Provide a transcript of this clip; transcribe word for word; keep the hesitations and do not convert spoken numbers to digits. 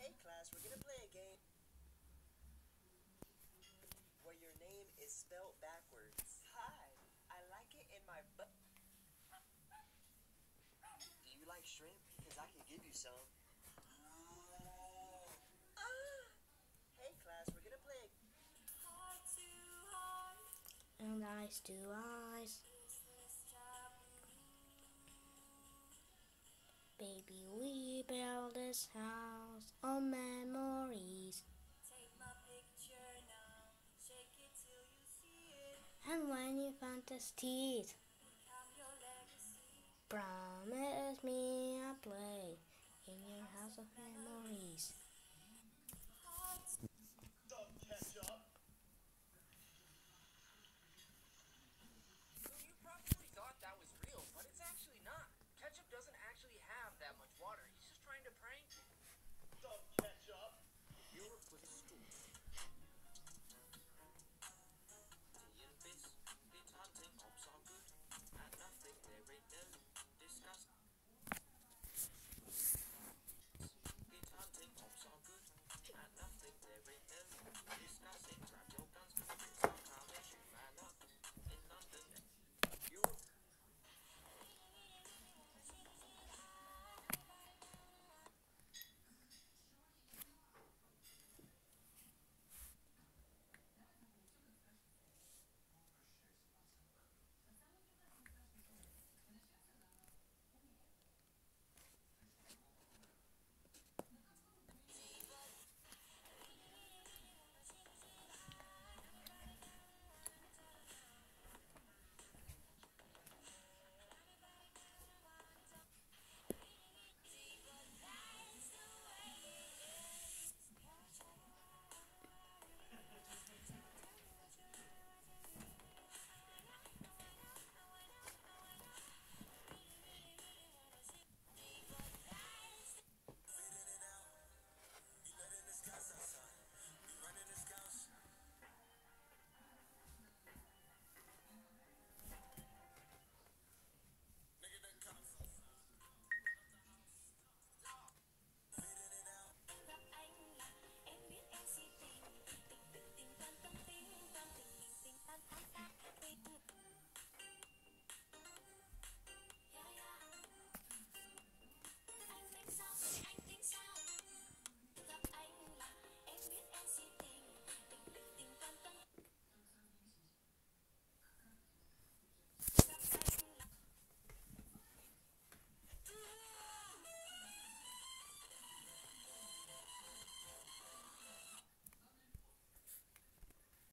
Hey class, we're gonna play a game where your name is spelled backwards. Hi, I like it in my butt. Do you like shrimp? Because I can give you some. Ah! Hey class, we're gonna play a And eyes to eyes. Baby, we build this house on memories. And when you find this teeth, promise me I'll play in your house of memories.